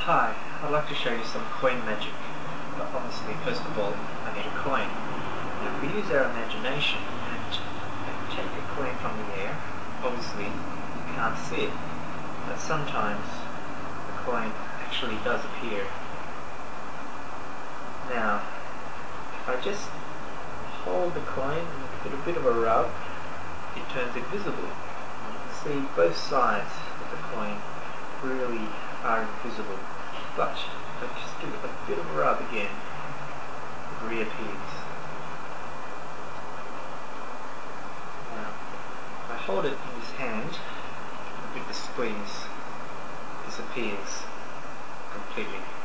Hi, I'd like to show you some coin magic. But obviously, first of all, I need a coin. Now, if we use our imagination and take a coin from the air, obviously you can't see it, but sometimes the coin actually does appear. Now, if I just hold the coin and give it a bit of a rub, it turns invisible. You can see both sides of the coin really are invisible, but if I just give it a bit of a rub again, it reappears. Now, if I hold it in this hand and give it a squeeze, it disappears completely.